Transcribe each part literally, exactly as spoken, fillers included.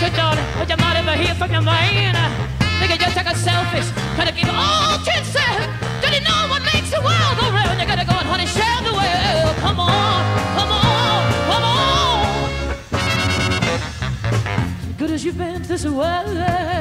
your darling, put your mind over here from your man. Nigga, just take a selfish, try to keep all to yourself. Don't you know what makes the world go round? You gotta go and honey, share the world. Come on, come on, come on. Good as you've been to this world.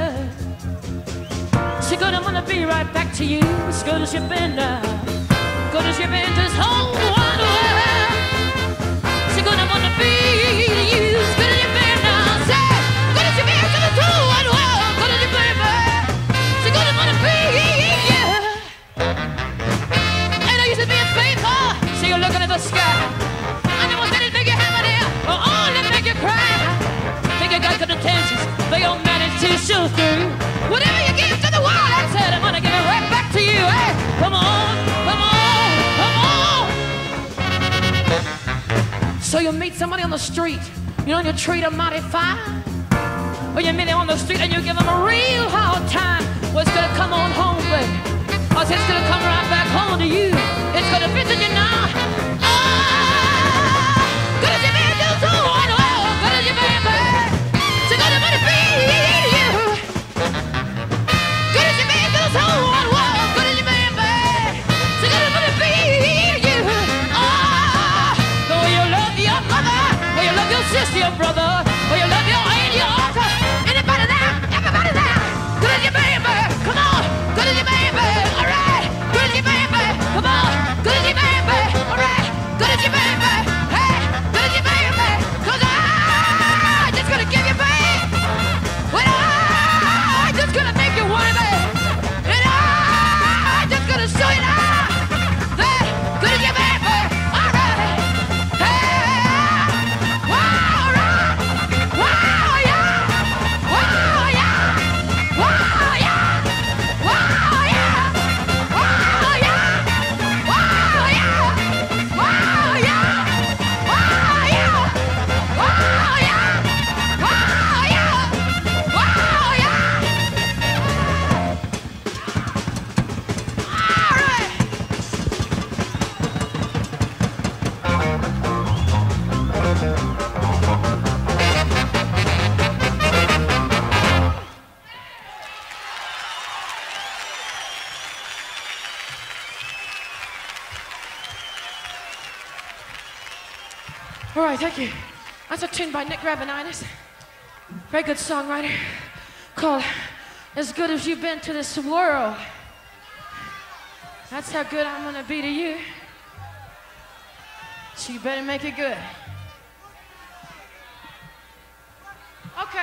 So good, I'm gonna be right back to you. As good as you've been now. Good as you've been to this whole wide world. So good, I'm gonna be to you. As good as you've been now. Say, good as you've been to this whole wide world. Good as you've been, man. So good, I'm gonna be you. Ain't no use in being faithful. So you're looking at the sky. I know what's gonna make you hammer there, or only make you cry. Think you got good intentions, but you'll manage to show through. Whatever you give to the world, I said I'm gonna give it right back to you. Hey, come on, come on, come on. So you meet somebody on the street, you know, and you treat them mighty fine. Or you meet them on the street and you give them a real hard time. Well, it's gonna come on home, baby. Or it's gonna come right back home to you. It's gonna visit you now. Oh, good as you been, do so on. Oh, good as you been, baby. So good as you be you. Good as you been, do so on. Oh, good as you been, baby. So good as you be you. Oh, the way you love your mother, way you love your sister, your brother, way you love your aunt, your uncle. Anybody there? Everybody there? Good as you been, baby. Come on. Good as you been, baby. All right. Good as you been, baby. Come on. Good as you been, baby. All right. Good as you been, baby. Hey. Good as you been, baby. Cause I just gonna give you, baby. Well, I just gonna make you want me. And I just gonna show you now. That good as you been, baby. All right. Hey. Wow, all right. Wow, yeah. Wow, yeah. Wow, yeah. Wow, yeah. Wow, yeah. Wow, yeah. Wow, yeah. Wow, yeah. Wow, yeah. Wow, yeah. Wow, yeah. All right. All right, thank you. That's a tune by Nick Rabinitis. Very good songwriter called As Good As You've Been to This World. That's how good I'm gonna be to you. So you better make it good. Okay.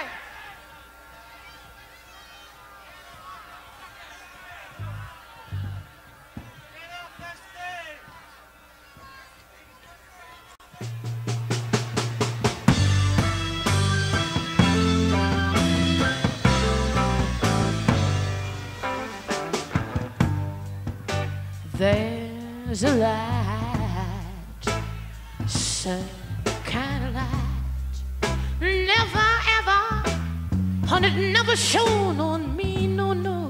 There's a light, some kind of light, never ever, and it never shone on me, no, no.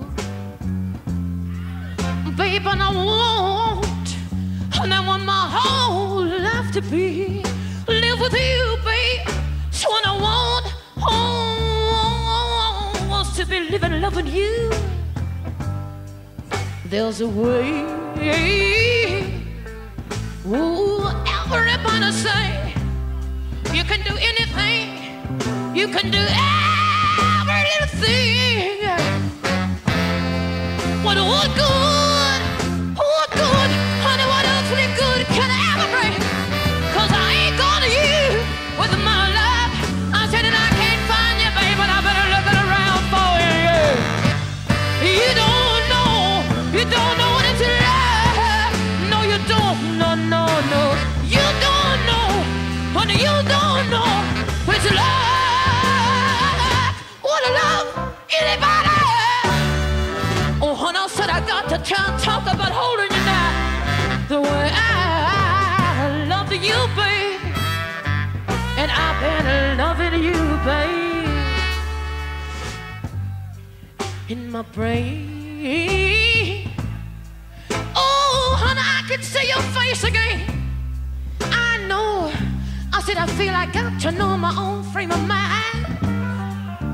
Babe, and I want, and I want my whole life to be, live with you, babe. So what I want, oh, wants to be living, loving you. There's a way. Ooh, everybody say you can do anything. You can do every little thing. What what good? What good? Honey, what else really good can I ever bring? Cause I ain't gonna you with my love. I said that I can't find you, babe, but I better look around for you. You don't know, you don't know what it's like. No, you don't, no, no, no. You don't know, honey, you don't know what it's like. Wanna love anybody? Oh, honey, I said I got to try and talk about holding you now the way I love you, babe. And I've been loving you, babe. In my brain. Oh, honey, I can see your face again. I know. I said I feel I got to know my own frame of mind.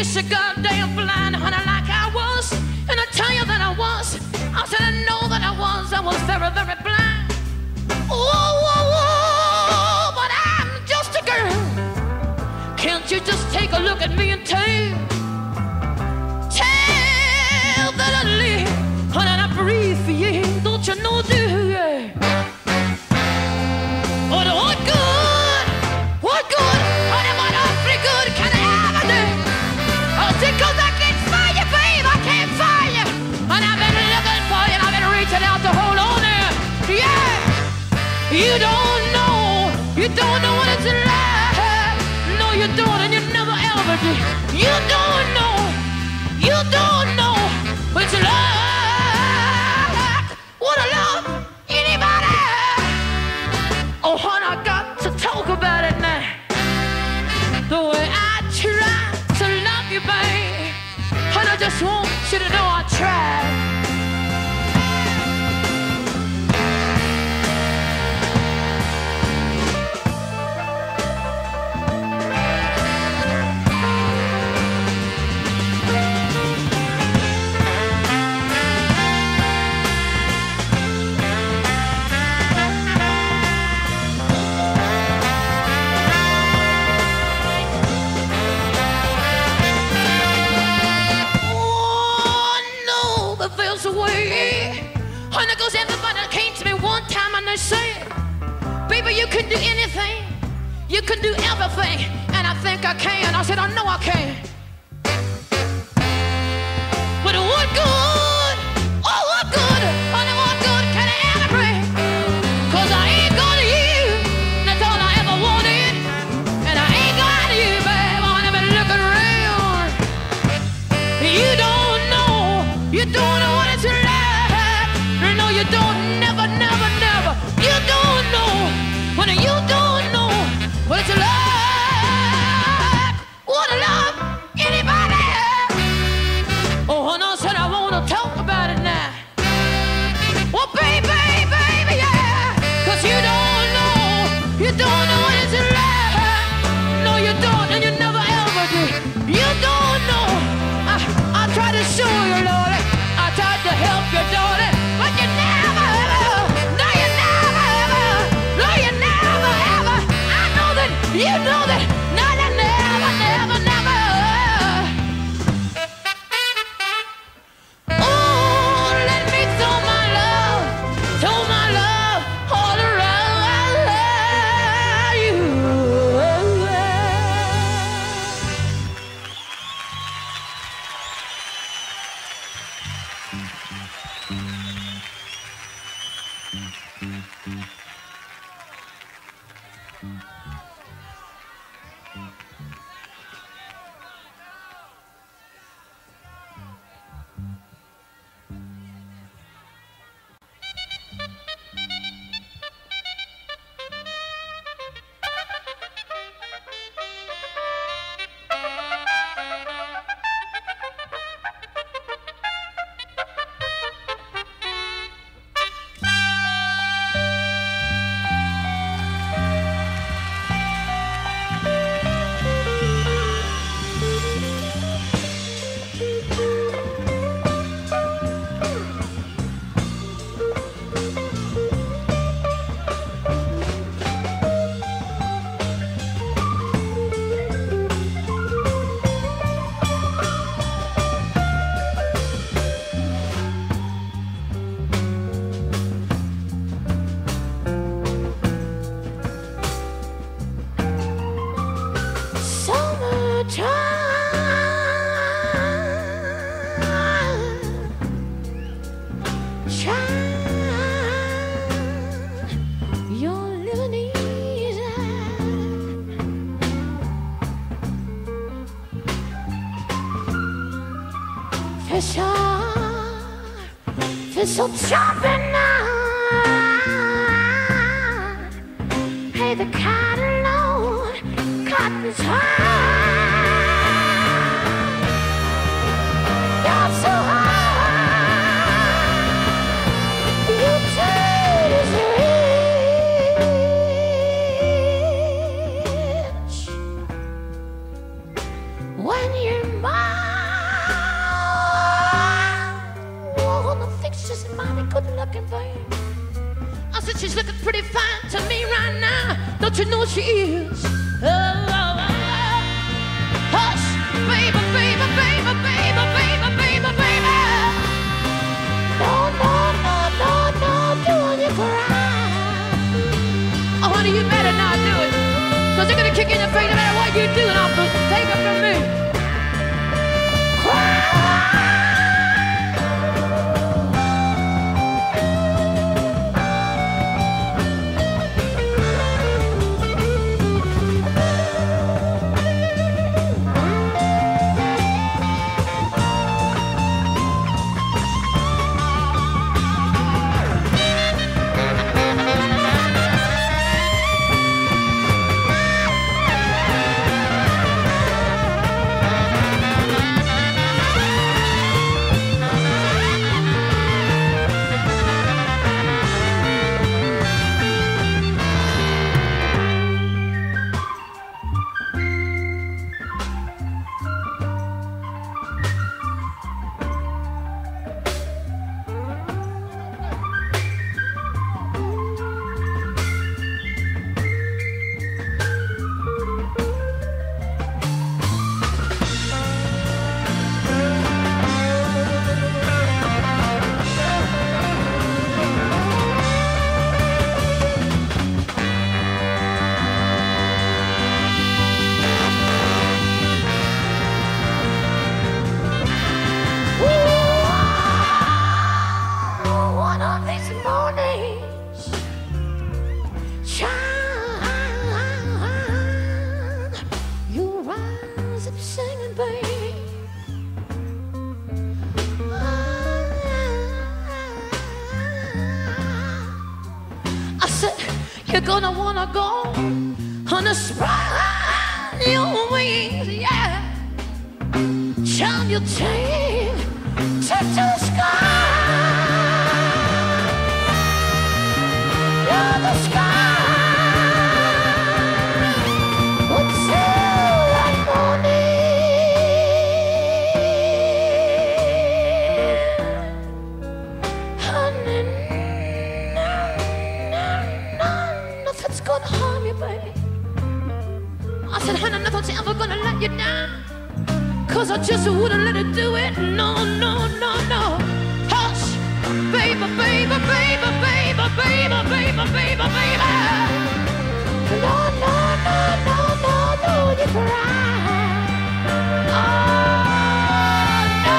so goddamn blind, honey, like I was. And I tell you that I was. I said I know that I was. I was very, very blind. Oh, oh, oh, but I'm just a girl. Can't you just take a look at me and tell? Tell that I live, honey, and I breathe for you. Don't you know, dear? But what good? What good? Honey, what awfully good can I ever do? Oh, because I can't find you, babe. I can't find you. And I've been looking for you, and I've been reaching out to hold on there. Yeah. You don't know. You don't know what it's like. No, you don't, and you never ever did. You don't know. You don't know what it's like. What I love anybody. Oh, honey, I got to talk about it now. The way I try to love you, babe. And I just want you to know I tried. And it goes, everybody came to me one time and they said, baby, you can do anything, you can do everything, and I think I can. I said, I know I can. But what good, oh what good, honey, what good can I ever bring? Cause I ain't got you, that's all I ever wanted. And I ain't got you, babe, I wanna be looking around. You don't know, you don't know what it's like. No, you don't, never, never, never. You don't know, when you don't know what it's like. What I love anybody. Oh, and I said I wanna talk about it now. Well, baby, baby, yeah. Cause you don't know, you don't know what it's like. No, you don't, and you never ever did. You don't know. I, I tried to show you, Lord. I tried to help you, darling. But you never ever, no you never ever, no you never ever. I know that, you know that, no you never, never, never. Oh, let me throw my love, throw my love all around you. Fish are, fish are chopping now. Hey, the cotton load, cotton's high. You're so high, your tail is rich. When you're mine. she's looking pretty fine to me right now. Don't you know she is? Oh, oh, oh, oh. Hush, baby, baby, baby, baby, baby, baby, baby. No, no, no, no, no, doing you cry. Oh, honey, you better not do it, because they're gonna kick in your face no matter what you do, and I'll take it from me. Cry. You're gonna wanna go on a spread your wings, yeah. Turn your tail to the sky. You're the sky until the morning. Honey, nothing's gonna harm you, baby. I said, honey, nothing's ever gonna let you down, 'cause I just wouldn't let it do it. No, no, no, no. Hush, baby, baby, baby, baby, baby, baby, baby, baby. No, no, no, no, no, no, you cry. Oh, no.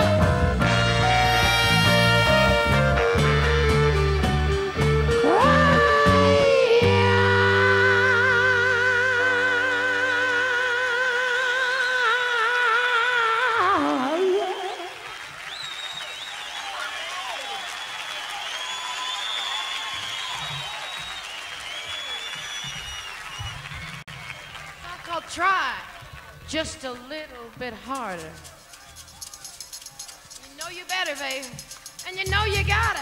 I'll try just a little bit harder. You know you better, baby, and you know you gotta.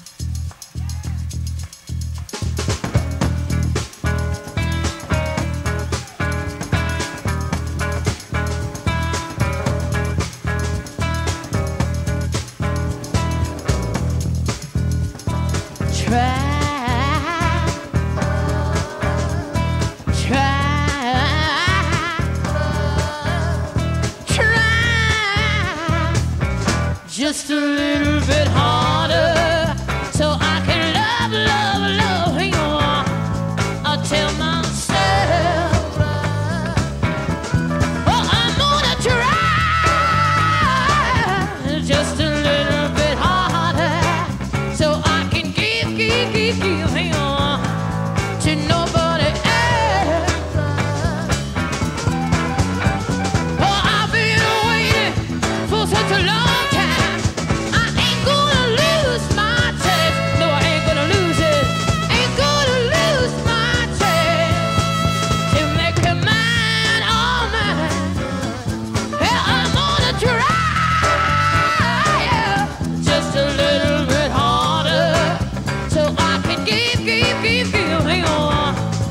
Try. Just a little bit harder, so I can love, love, love you. I'll tell myself, oh, I'm gonna try just a little bit harder, so I can give, give, give, give you to nobody else. Oh, I've been waiting for such a long give, give, give, hang on.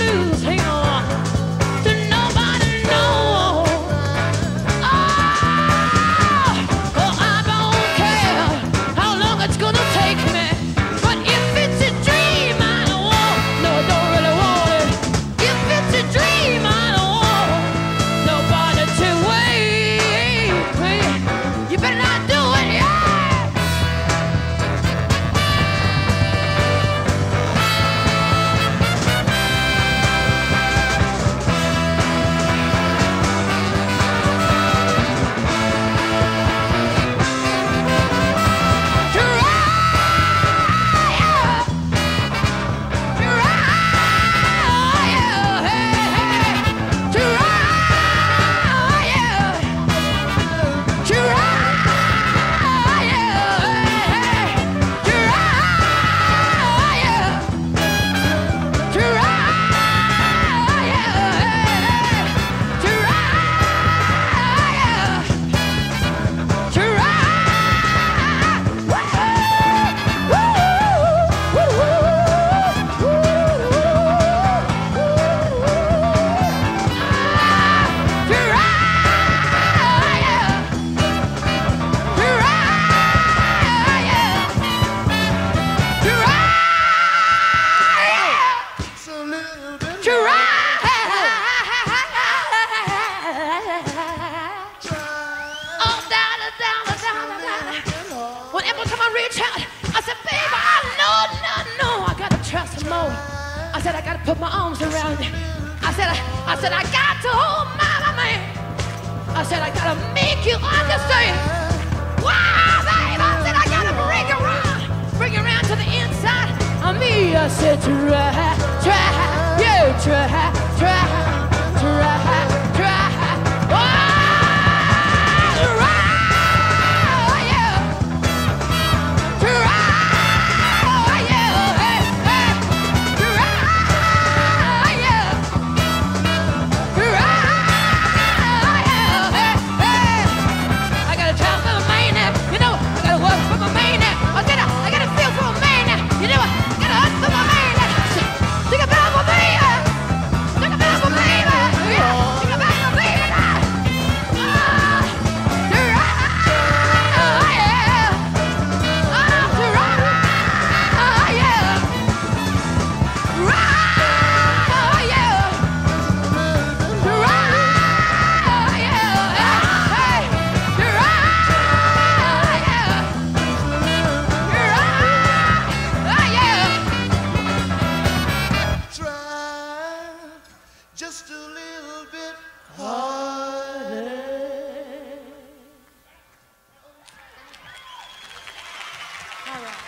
blues. Hang on. To nobody know. Oh, oh, I don't care how long it's gonna take me. But if it's a dream, I don't want. No, I don't really want it. If it's a dream, I don't want nobody to wait. You better not do it, yeah. Whenever time I reach out, I said, baby, I know, no, no, I gotta trust some more. I said, I gotta put my arms around you. I said, I, I said, I got to hold my, my man. I said, I gotta make you understand. Wow, baby, I said, I gotta bring you around, bring you around to the inside of me. I said, try, try, you try, try, try, try. Oh, try. Just a little bit harder. All right.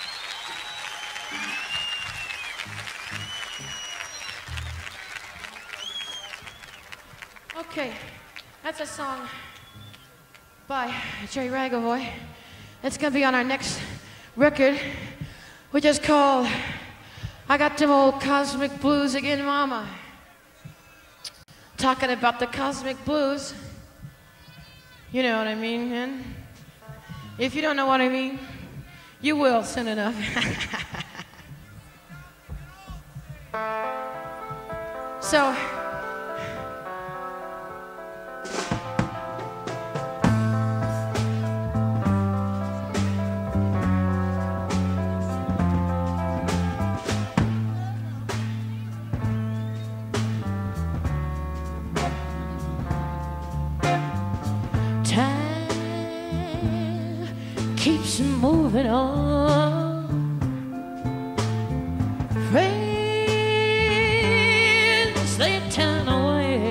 Okay, that's a song by Jerry Ragavoy. It's gonna be on our next record, which is called I Got Them Old Cosmic Blues Again, Mama. Talking about the cosmic blues. You know what I mean, man? If you don't know what I mean, you will soon enough. So, keeps moving on. Friends, they turn away.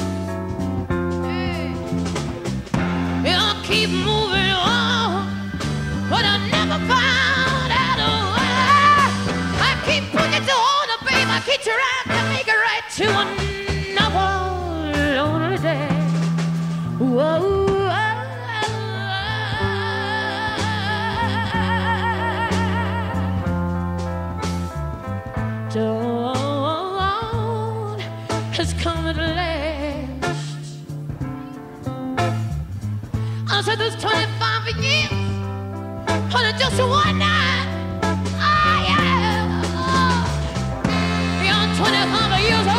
I'll keep moving on, but I never found out a way. I keep pushing to hold the babe. I keep trying to make it right to another lonely day. Whoa. Dawn has come at last. I said there's twenty-five years on just one night. Oh yeah, beyond twenty-five years.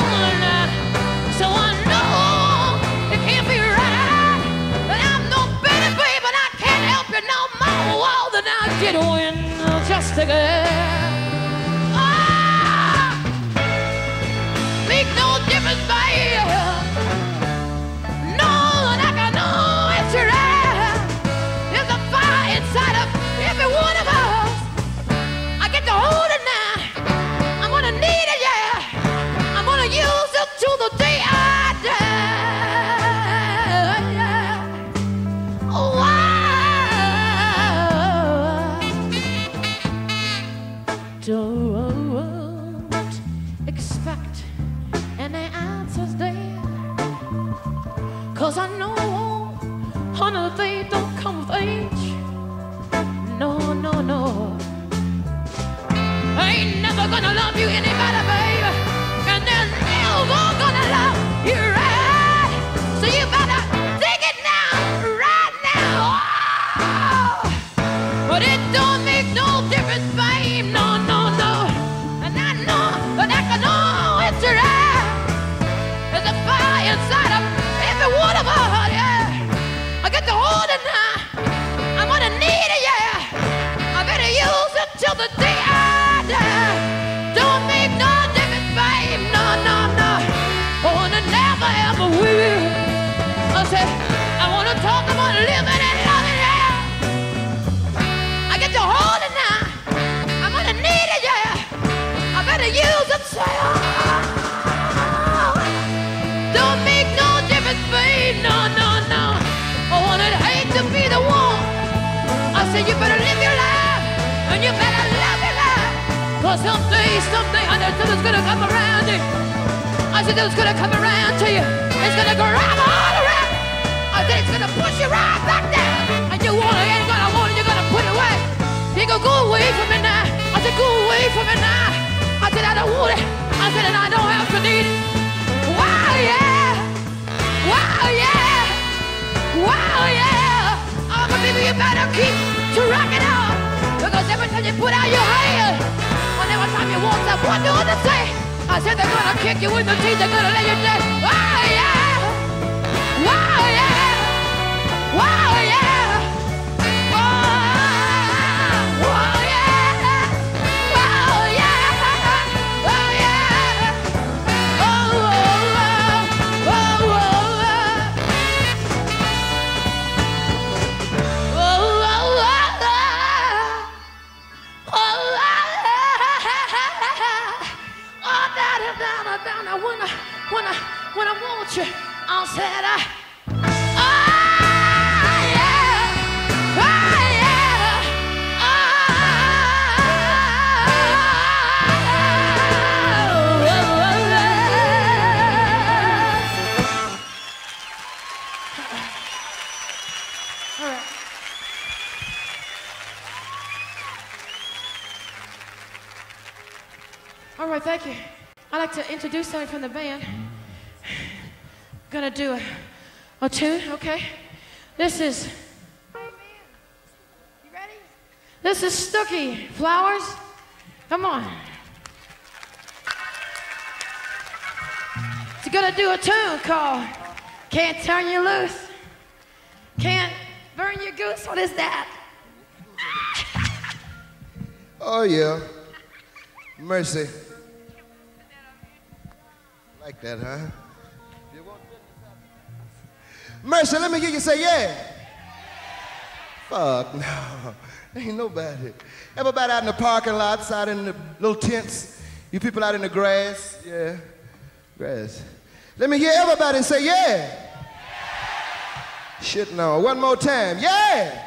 Someday, someday, I know something's gonna come around you. I said it's gonna come around to you. It's gonna grab all around. I said it's gonna push you right back down. And you want it, ain't gonna want it, you're gonna put it away. You go, go away from me now. I said, go away from me now. I said, I don't want it. I said, and I don't have to need it. Wow, yeah. Wow, yeah. Wow, yeah. Oh, but baby, you better keep to rock it out. Because every time you put out your hand, and every time you want someone to understand, I said they're gonna kick you in the teeth, they're gonna let you down. Wow, yeah. Wow, yeah. Wow, yeah. Wow, wow, yeah. Wow, yeah. Wow, yeah. Oh, oh, oh, oh, oh, oh, oh, oh, down, down, down. I wanna, wanna, when I want you, I said I. All right, thank you. I'd like to introduce somebody from the band. Gonna do a, a tune, okay? This is. You ready? This is Stooky Flowers. Come on. It's gonna do a tune called Can't Turn You Loose. Can't burn your goose. What is that? Oh, yeah. Mercy. Like that, huh? Mercy, let me hear you say yeah. Fuck no. Ain't nobody. Everybody out in the parking lots, out in the little tents. You people out in the grass. Yeah. Grass. Let me hear everybody say yeah. Shit, no. One more time. Yeah.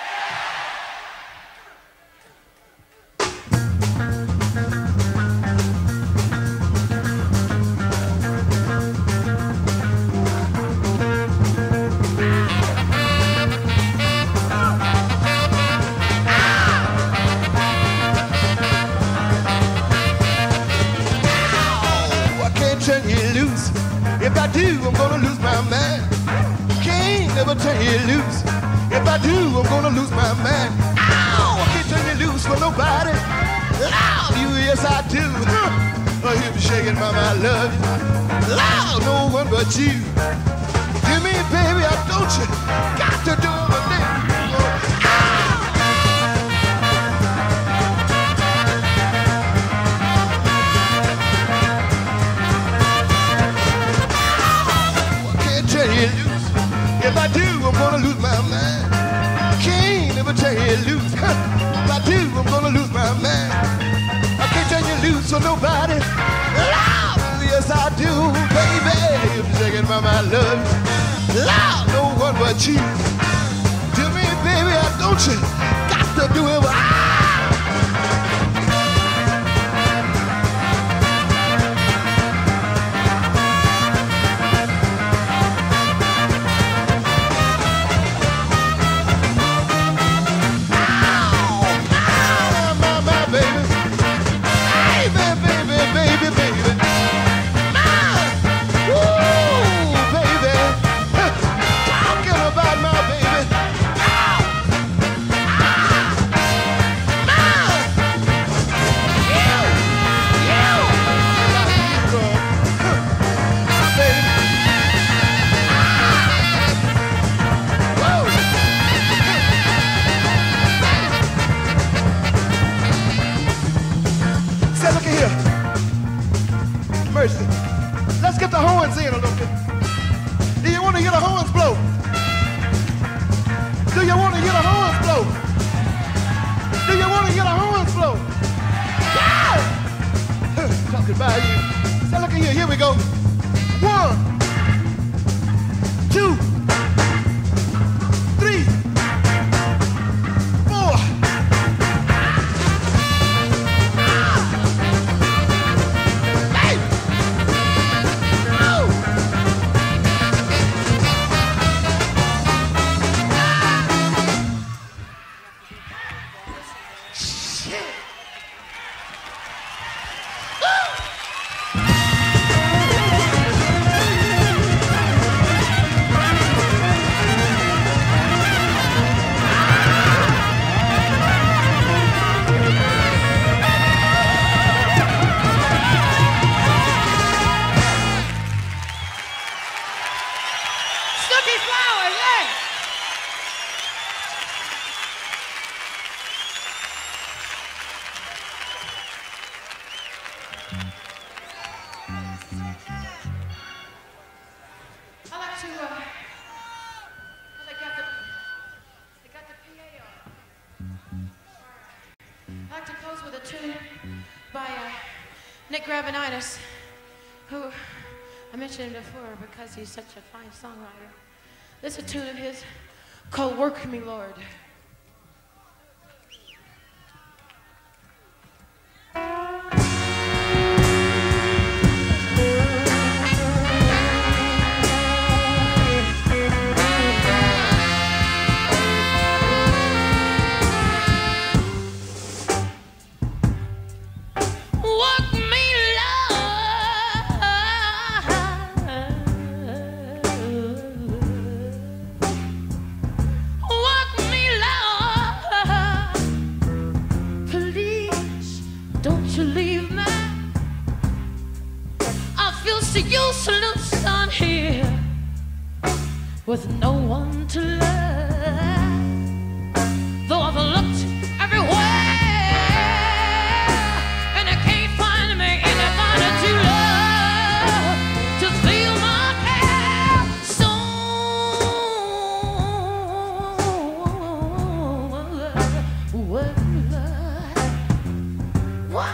If I do, I'm gonna lose my mind. Can't never turn you loose. If I do, I'm gonna lose my mind. Ow! I can't turn you loose for nobody. Love you, yes I do. Oh, you be shaking, mama, I love you. Love no one but you. You mean, baby, I don't you got to do my thing. If I do, I'm gonna lose my mind. Can't never turn you loose. If I do, I'm gonna lose my mind. I can't turn you loose for nobody. Love, yes I do, baby. You're shaking my mind, love. Love, no one but you. Tell me, baby, I don't you got to do it. Ah! Let's get the horns in a little bit. Do you want to hear the horns blow? Do you want to hear the horns blow? Do you want to hear the horns blow? Yeah! Talking about you. So look at here, here we go. One, two, three, four. to, uh, well, they got the, they got the P A on. I'd like to close with a tune by uh, Nick Gravenitis, who I mentioned him before because he's such a fine songwriter. This is a tune of his called Work Me, Lord. Useless on here with no one to love. Though I've looked everywhere and I can't find me anybody to love, to feel my care. So what? What?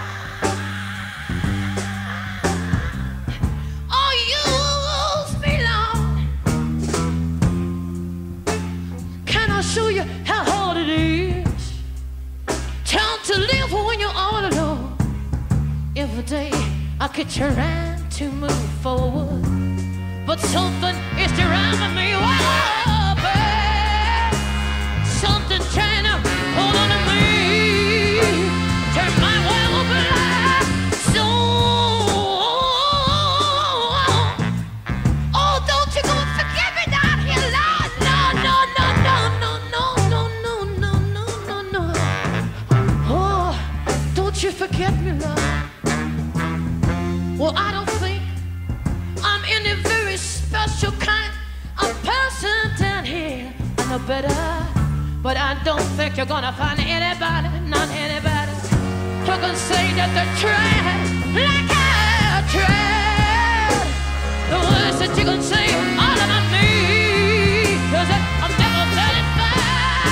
Show you how hard it is. Time to live when you're all alone. Every day I keep trying to move forward, but something is driving me up. Something trying to hold on to me. Turn my world black. So, oh, don't you go and forget me down here, Lord. No, no, no, no, no. You forget me, love. Well, I don't think I'm any very special kind of person down here. I know better, but I don't think you're gonna find anybody, not anybody, who can say that they tried like I tried. The words that you can say all about me is that I'm never satisfied.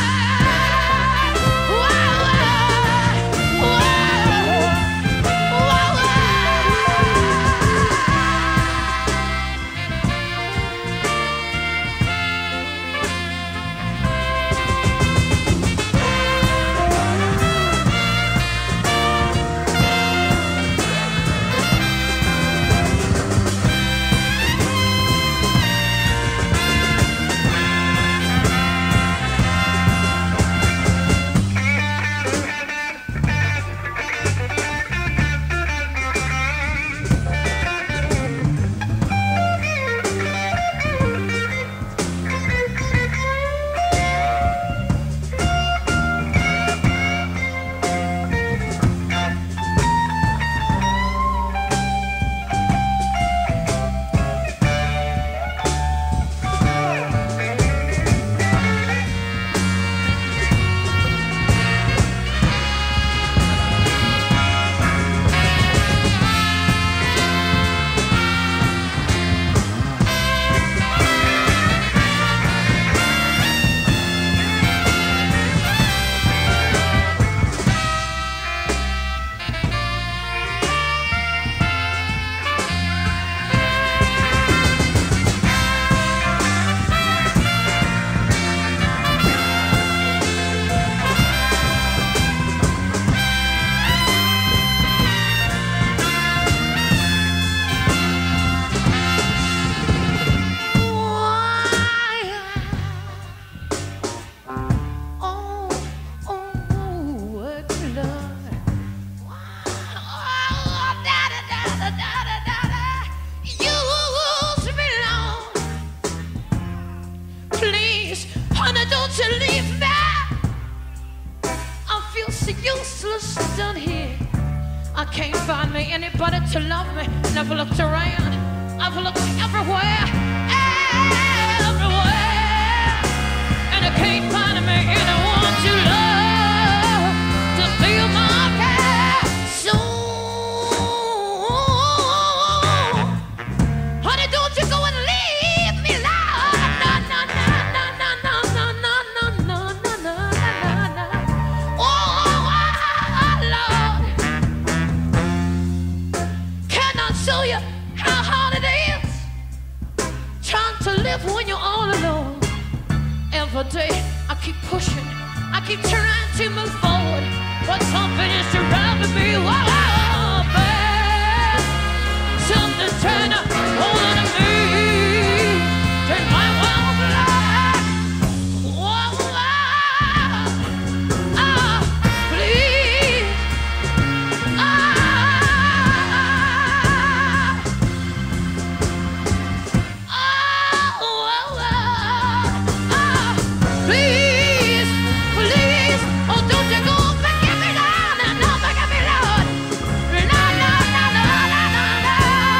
Anybody to love me. Never looked around. I've looked everywhere, everywhere, and I can't find me anyone to love, to feel my care. So, honey, don't you go and leave me alone. to live when you're all alone. Every day I keep pushing, I keep trying to move forward, but something is surrounding me. Whoa, man, something's trying to hold on to me. Turn my world black. Whoa, ah, please, ah, oh, oh, ah, please, please, oh, don't you go forget me now, no, no, forget me, Lord. No, no, no, no, no, no, no.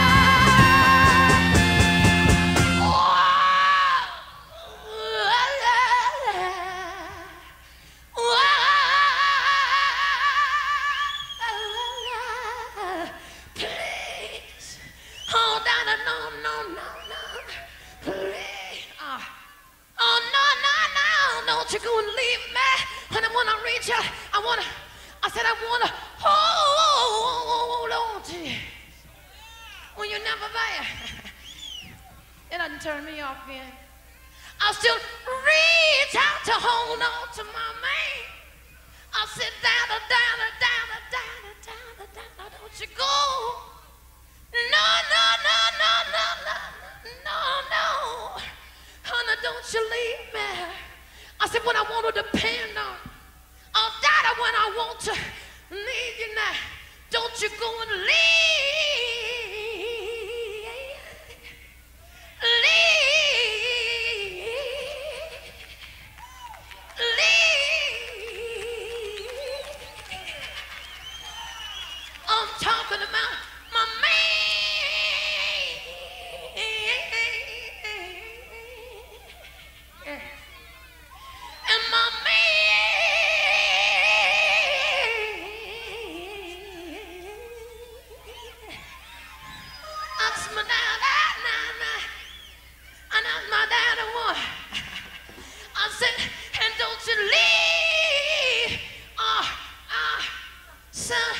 Please, oh, no, no, no, no, no, no, please, ah. Oh, no, no, no, don't you go and leave me. And I want to reach out. I want to, I said I want to hold on to you. When you're never there. It doesn't turn me off, man. I'll still reach out to hold on to my man. I'll sit down, down, down, down, down, down, down, don't you go. No, no, no, no, no, no, no, no. Honey, don't you leave me. I said when I want to depend on, I'll die when I want to leave you now. Don't you go and leave, leave, leave. I'm talking about my man. And my man, ask my dad, and ask my dad one. I said, and don't you leave, uh, uh, son,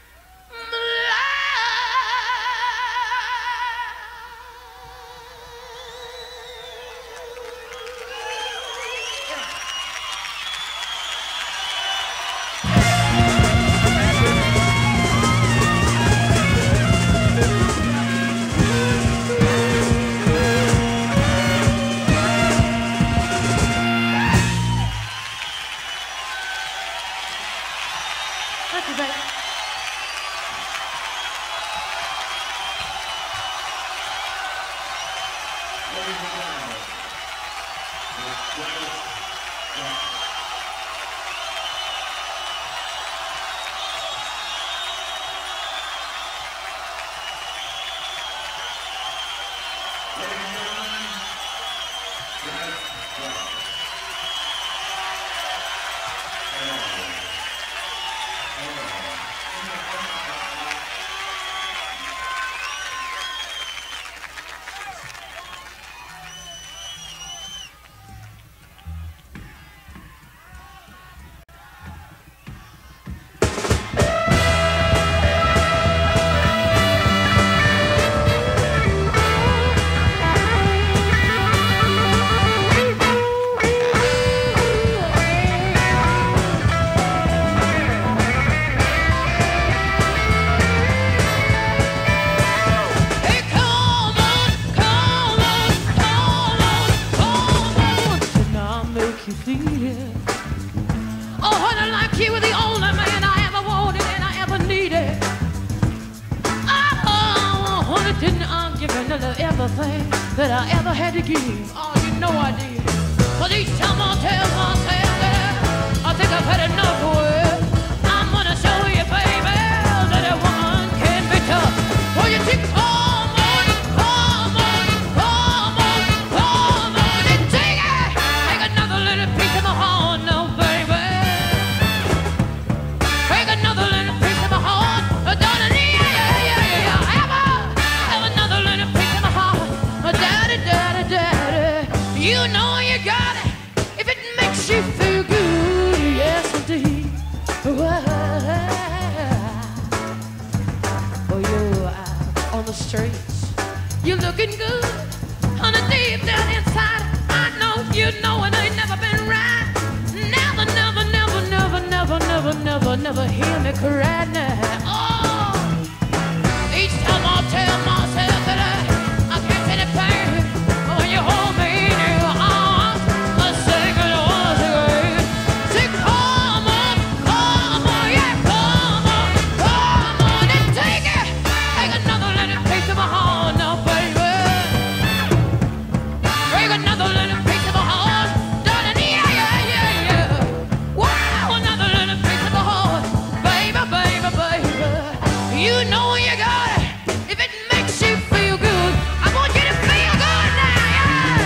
Thank you, baby. Everything that I ever had to give, oh, you know I did. But each time I tell myself that I think I've had enough of it, I'm gonna show you, baby, that a woman can be tough. Well, you take come on, come on, come on, come on, and take it. Take another little piece of my heart, no, baby. Take another little piece of my heart, darling, yeah, yeah, yeah, yeah, ever. Have another little piece of my heart, daddy, daddy, daddy. You know you got it if it makes you feel good, yes indeed. Well, oh, you're out on the streets, you're looking good. on the deep down inside, I know you know it ain't never been right. Never, never, never, never, never, never, never, never hear me cry now. Oh, each time I tell myself that I, I can't feel the pain, but when you hold me in your arms, I sing it once again. Say, come on, come on, yeah, come on, come on, and take it. Take another little piece of my heart now, baby. Take another little piece of my heart, darling, yeah, yeah, yeah, yeah. Wow, another little piece of my heart, baby, baby, baby. You know you got it. If it makes you feel good, I want you to feel good now, yeah.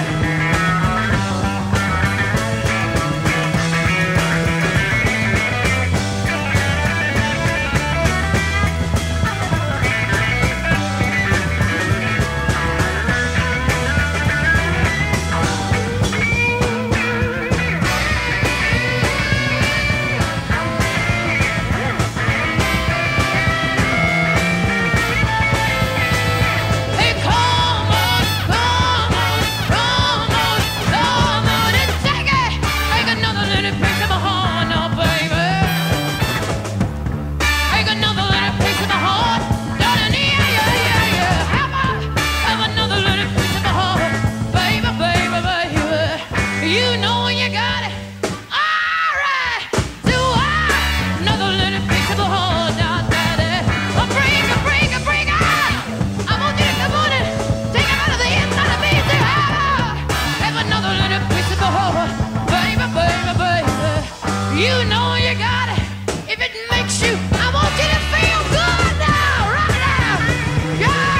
Hey, come on, come on, come on, come on and take it. Take another little piece of my heart now, baby. Take another little piece of my heart, darling, yeah, yeah, yeah, yeah. Have a, have another little piece of my heart, baby, baby, baby. You know you got it. All right, do I? Another little piece of my heart now, daddy. Oh, bring it, bring it, bring it. I want you to come on and take it out of the inside of me and say, ah, have another little piece of my heart, baby, baby, baby. You know you got it. If it makes you, I want you to feel good now, right now. Yeah.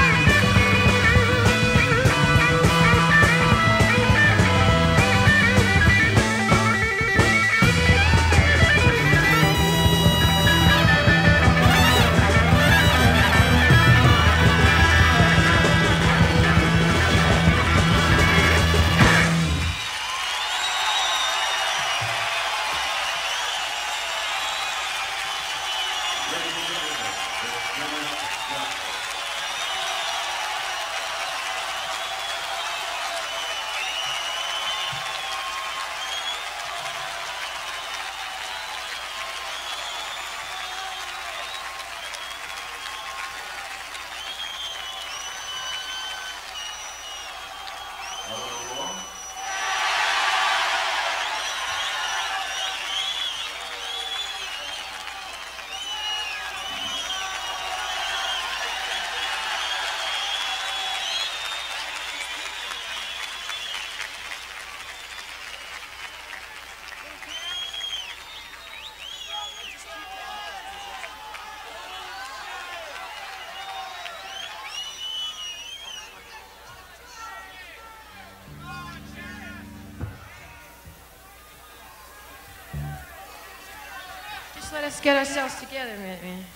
Just let us get ourselves together a minute, man.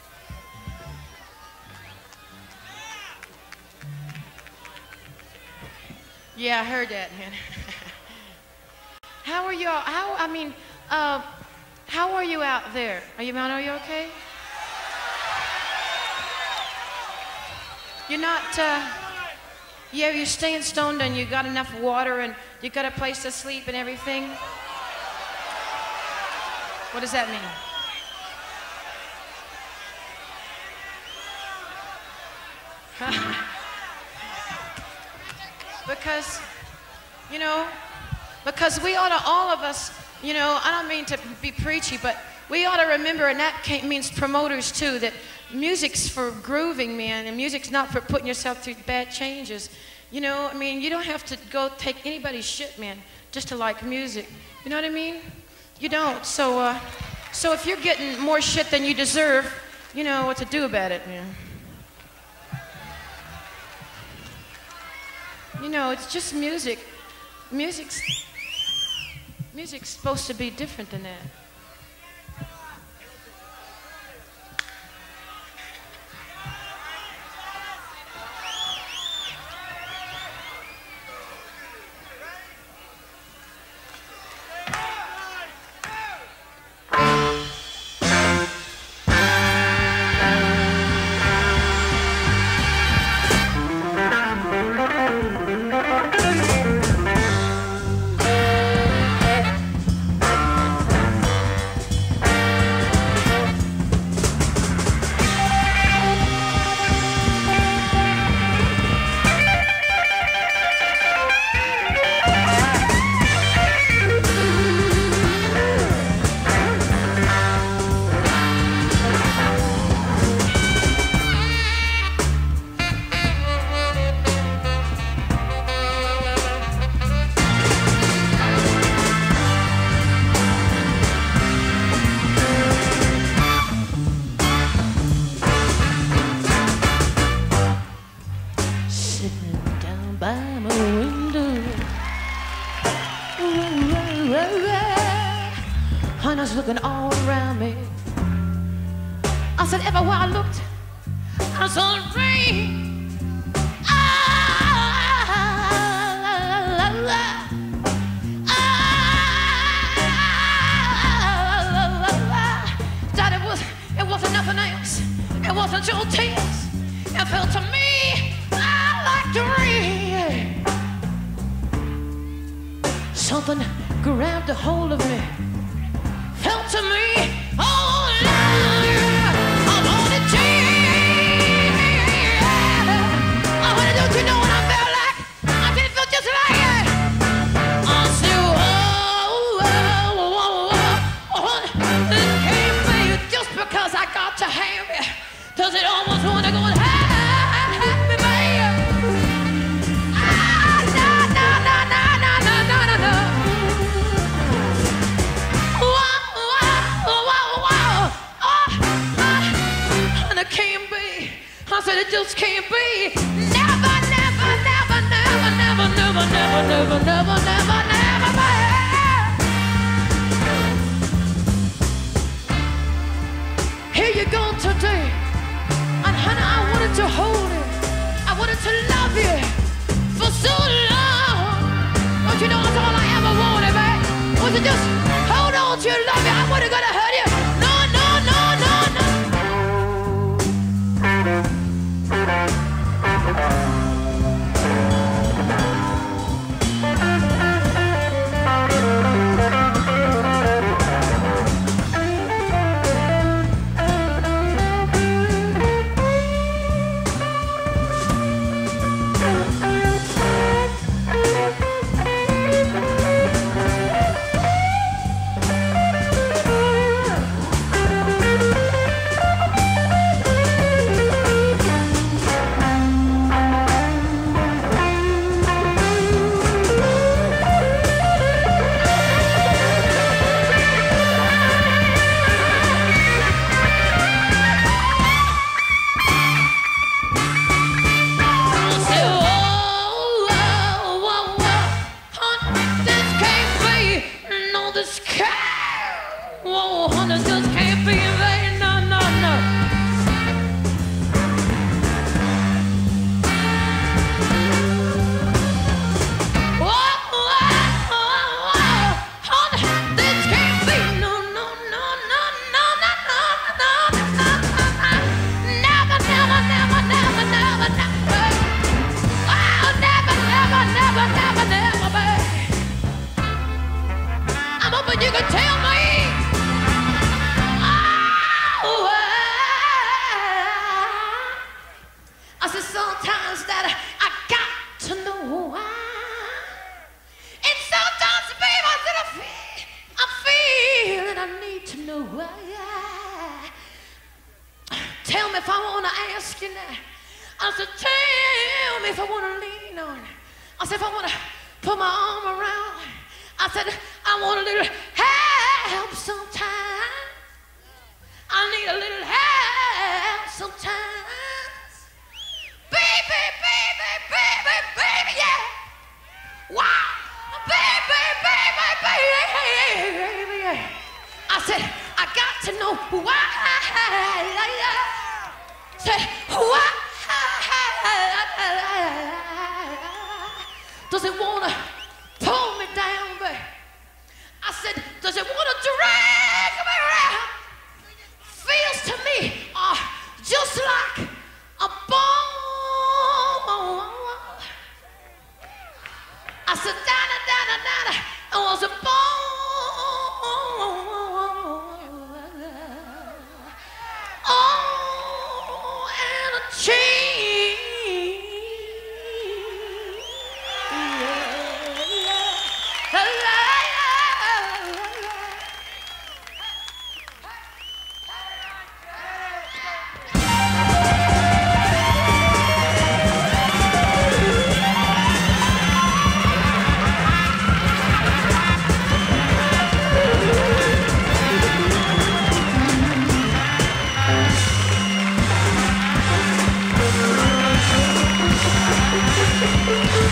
Yeah, I heard that, man. How are you all? How, I mean, uh, how are you out there? Are you, man, are you okay? You're not, uh, yeah, you're staying stoned and you got enough water and you got a place to sleep and everything? What does that mean? Because, you know, because we ought to, all of us, you know, I don't mean to be preachy, but we ought to remember, and that means promoters too, that music's for grooving, man, and music's not for putting yourself through bad changes. You know, I mean, you don't have to go take anybody's shit, man, just to like music. You know what I mean? You don't. So, uh, so if you're getting more shit than you deserve, you know what to do about it, man. You know, it's just music. Music's, music's supposed to be different than that. down by my window. And I was looking all around me. I said, everywhere I looked, I saw rain. That it was, it wasn't nothing else. It wasn't your tears. It felt to me like the rain. Something grabbed a hold of me. Felt to me, oh Lord, I wanted to. I wanted to, you know what I felt like? I didn't feel just like it. I said, oh, oh, oh, oh, oh, this can't be just because I got to have it. Does it almost want to go and have me, baby? Ah, no, no, no, no, no, no, no, no, no. Whoa, whoa, whoa, whoa. Oh, oh, and it can't be. I said it just can't be. Never, never, never, never, never, never, never, never, never, never, never, baby. Here you go today. And honey, I wanted to hold it. I wanted to love you for so long. But you know that's all I ever wanted, man. Was to just hold on to you, love you. I wasn't gonna hurt you. No, no, no, no, no.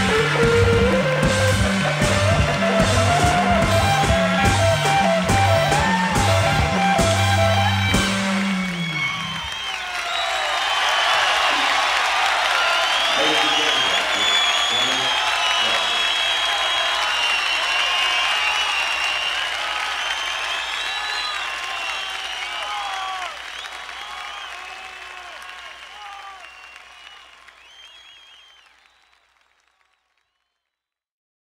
Thank you.